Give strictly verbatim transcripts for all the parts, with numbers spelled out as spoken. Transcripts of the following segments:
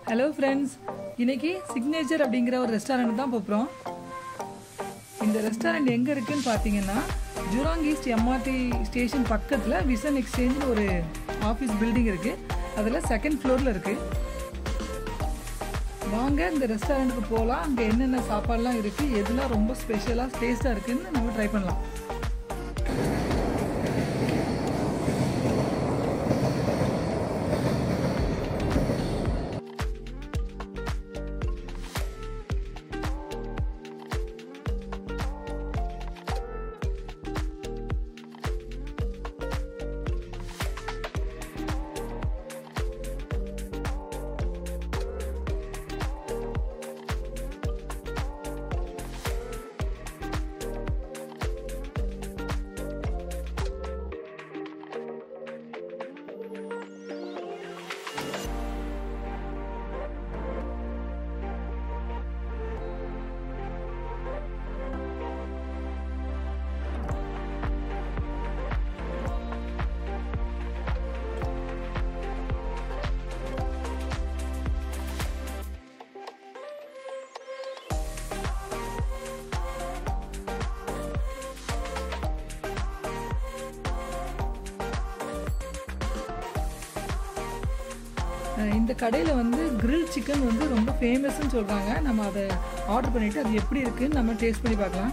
Hello friends, இன்னைக்கு signature அப்படிங்கிற ஒரு ரெஸ்டாரண்ட் தான் போறோம். இந்த ரெஸ்டாரண்ட் எங்க இருக்குன்னு பாத்தீங்கன்னா ஜூராங் ஈஸ்ட் எம்ஆர்டி ஸ்டேஷன் பக்கத்துல விசன் எக்ஸ்சேஞ்ச் ஒரு ஆபீஸ் பில்டிங் இருக்கு. அதுல செகண்ட் ஃப்ளோர்ல இருக்கு. வாங்க இந்த ரெஸ்டாரண்ட்டுக்கு போலாம். அங்க என்னென்ன சாப்பாடுலாம் இருக்கு, எதுலாம் ரொம்ப ஸ்பெஷலா டேஸ்டா இருக்குன்னு நம்ம ட்ரை பண்ணலாம். இந்த கடையில் வந்து கிரில் சிக்கன் வந்து ரொம்ப ஃபேமஸ்ன்னு சொல்கிறாங்க. நம்ம அதை ஆர்டர் பண்ணிவிட்டு அது எப்படி இருக்குன்னு நம்ம டேஸ்ட் பண்ணி பார்க்கலாம்.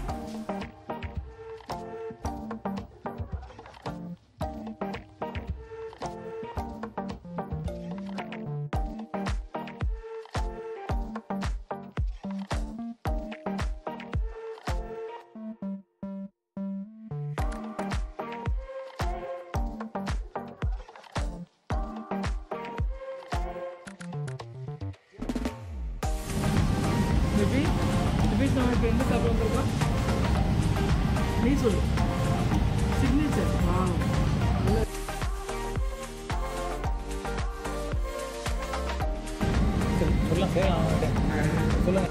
Maybe, maybe நம்ம இப்போ எங்கே சாப்பிட வந்திருக்கோம்? நீ சொல்லு. சிக்னேச்சர். வா. சொல்லலாம் சார். சொல்லுங்க.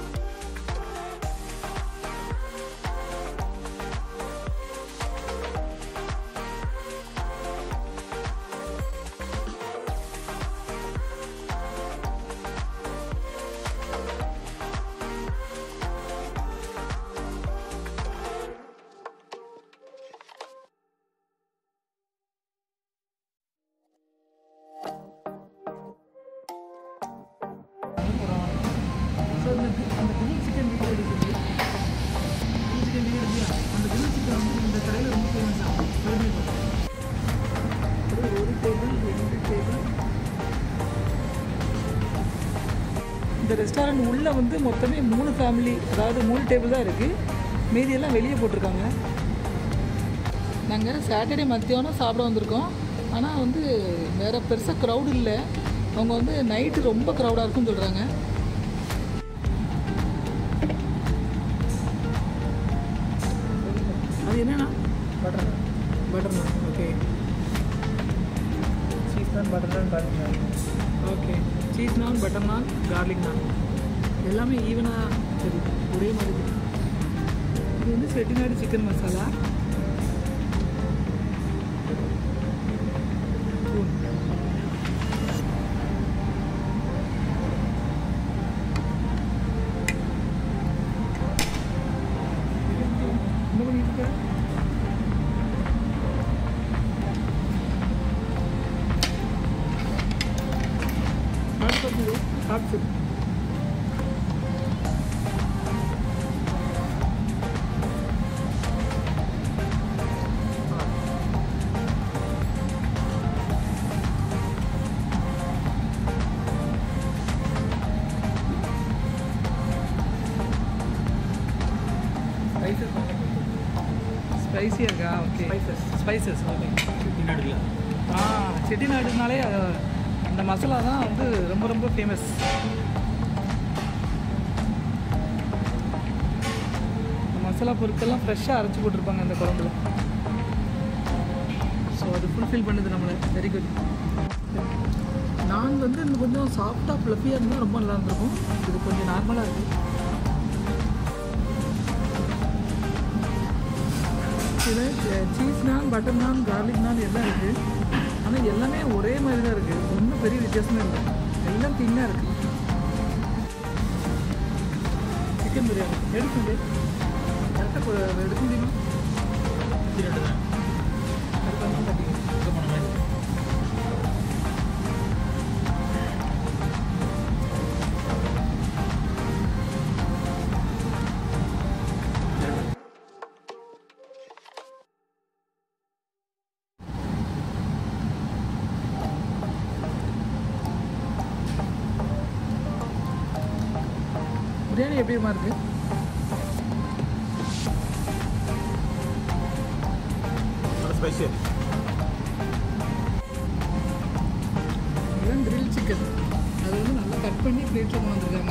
அந்த கிரில் சிக்கன் வீடியோ எடுக்குது. கிரில் சிக்கன் வீடியோ எடுக்கியா? அந்த கிரில் சிக்கன் வந்து இந்த கடையில் ரொம்ப ஃபேமஸாக ஒரு டேபிள் ரெண்டு டேபிள். இந்த ரெஸ்டாரண்ட் உள்ளே வந்து மொத்தமே மூணு ஃபேமிலி, அதாவது மூணு டேபிள் தான் இருக்குது. மீதியெல்லாம் வெளியே போட்டிருக்காங்க. நாங்கள் சாட்டர்டே மத்தியானம் சாப்பிட வந்திருக்கோம். ஆனால் வந்து வேறு பெருசாக க்ரௌட் இல்லை. அவங்க வந்து நைட்டு ரொம்ப க்ரௌடாக இருக்குன்னு சொல்கிறாங்க. அது என்னன்னா butter butter naan. Okay, cheese naan butter naan garlic naan. Okay, cheese naan, butter naan, garlic naan எல்லாமே ஈவனாக தெரியுது, ஒரே மாதிரி தெரியுது. இது வந்து செட்டிநாடு சிக்கன் மசாலா. என்ன பண்ணிட்டு இருக்க? சாப்பிட்டு ஸ்பைசஸ் ஸ்பைசியாக இருக்கா? Okay, spices spices. ஓகே, செட்டிநாடுல ஆ செட்டிநாடுனாலே அந்த மசாலா தான் வந்து ரொம்ப ரொம்ப ஃபேமஸ். இந்த மசாலா பொருட்கள்லாம் ஃப்ரெஷ்ஷாக அரைச்சி போட்டிருப்பாங்க அந்த குழம்புல. ஸோ அது ஃபுல்ஃபில் பண்ணுது நம்மளை. Very good. நான் வந்து இன்னும் கொஞ்சம் சாஃப்டாக ஃப்ளஃபியாக இருந்தால் ரொம்ப நல்லா இருந்திருக்கும். இது கொஞ்சம் நார்மலாக இருக்குது. இதில் cheese naan, butter naan, garlic நான் எல்லாம் இருக்குது. ஆனால் எல்லாமே ஒரே மாதிரி தான் இருக்குது. ஒன்றும் பெரிய வித்தியாசமே இல்லை. எல்லாம் தின்னாக இருக்குது. சிக்கன் பிரியாணி எடுக்குது கரெக்டாக எடுக்க முடியுமா? ரெண்டு தான் அதுக்கு தட்டி இது பண்ண மாதிரி பிரியாணி எப்படிமா இருக்கு? ஸ்பைசி. இதுதான் கிரில் சிக்கன். அது வந்து நல்லா கட் பண்ணி பிளேட்டில் கொண்டு வந்திருக்காங்க.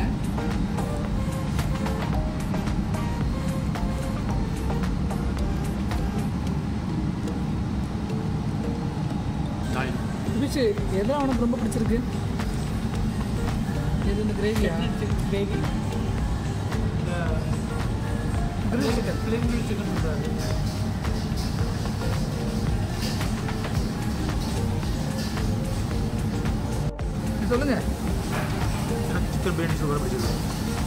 பிடிச்சி எதெல்லாம் உனக்கு ரொம்ப பிடிச்சிருக்கு? இது இந்த கிரேவியா? Gravy grill chicken plain grill chicken சொல்கிறாரு. சொல்லுங்க. எனக்கு சிக்கன் பிரியாணி சூப்பராக பிடிச்சிருக்கு.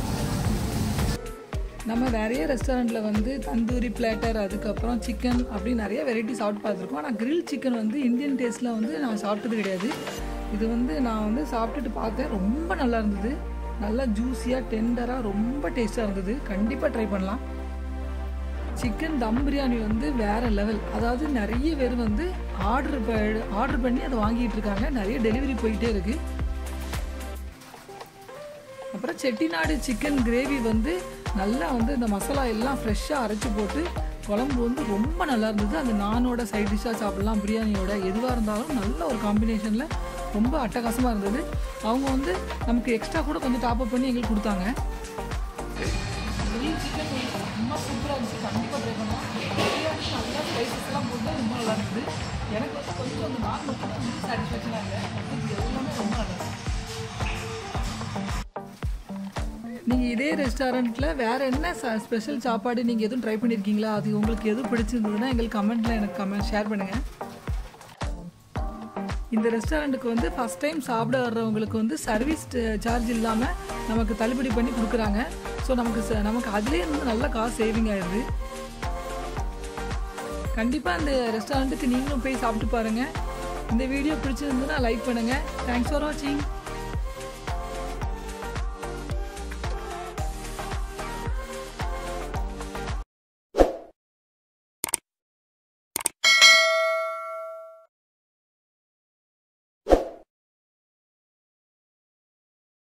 நம்ம நிறைய ரெஸ்டாரண்ட்டில் வந்து தந்தூரி பிளேட்டர் அதுக்கப்புறம் சிக்கன் அப்படி நிறைய வெரைட்டி சாப்பிட்டு பார்த்துருக்கோம். ஆனால் கிரில் சிக்கன் வந்து இந்தியன் டேஸ்ட்டில் வந்து நான் சாப்பிட்டது கிடையாது. இது வந்து நான் வந்து சாப்பிட்டுட்டு பார்த்தேன், ரொம்ப நல்லா இருந்தது. நல்லா ஜூஸியாக டெண்டராக ரொம்ப டேஸ்ட்டாக இருந்தது. கண்டிப்பாக ட்ரை பண்ணலாம். சிக்கன் தம் பிரியாணி வந்து வேறு லெவல். அதாவது நிறைய பேர் வந்து ஆர்டர் ஆர்டர் பண்ணி அதை வாங்கிட்டு இருக்காங்க. நிறைய டெலிவரி போயிட்டே இருக்குது. அப்புறம் செட்டிநாடு சிக்கன் கிரேவி வந்து நல்லா வந்து இந்த மசாலா எல்லாம் ஃப்ரெஷ்ஷாக அரைச்சி போட்டு குழம்பு வந்து ரொம்ப நல்லா இருந்தது. அந்த நானோட சைட் டிஷ்ஷாக சாப்பிட்லாம், பிரியாணியோட எதுவாக இருந்தாலும் நல்ல ஒரு காம்பினேஷனில் ரொம்ப அட்டகாசமாக இருந்தது. அவங்க வந்து நமக்கு எக்ஸ்ட்ரா கூட கொஞ்சம் டாப்அப் பண்ணி எங்களுக்கு கொடுத்தாங்க. சிக்கன் ரொம்ப சூப்பராக இருந்துச்சு. கண்டிப்பாக ட்ரை பண்ணலாம். பிரியாணி நல்லா ஸ்பைசஸ்லாம் போட்டு ரொம்ப நல்லா இருந்தது. எனக்கு வந்து கொஞ்சம் அந்த நான் மட்டும் வந்து சாட்டிஸ்ஃபேக்ஷனாக இல்லை. இது எல்லாமே ரொம்ப நல்லா இருந்துச்சு. நீங்கள் இதே ரெஸ்டாரண்ட்டில் வேறு என்ன ஸ்பெஷல் சாப்பாடு நீங்கள் எதுவும் ட்ரை பண்ணியிருக்கீங்களா? அது உங்களுக்கு எதுவும் பிடிச்சிருந்ததுன்னா எங்களுக்கு கமெண்ட்டில் எனக்கு கமெண்ட் ஷேர் பண்ணுங்கள். இந்த ரெஸ்டாரண்ட்டுக்கு வந்து ஃபஸ்ட் டைம் சாப்பிட வர்றவங்களுக்கு வந்து சர்வீஸ் சார்ஜ் இல்லாமல் நமக்கு தள்ளுபடி பண்ணி கொடுக்குறாங்க. ஸோ நமக்கு நமக்கு அதுலேயே இருந்து நல்ல காசு சேவிங் ஆயிடுது. கண்டிப்பாக இந்த ரெஸ்டாரண்ட்டுக்கு நீங்களும் போய் சாப்பிட்டு பாருங்கள். இந்த வீடியோ பிடிச்சிருந்ததுன்னா லைக் பண்ணுங்கள். தேங்க்ஸ் ஃபார் வாட்சிங்.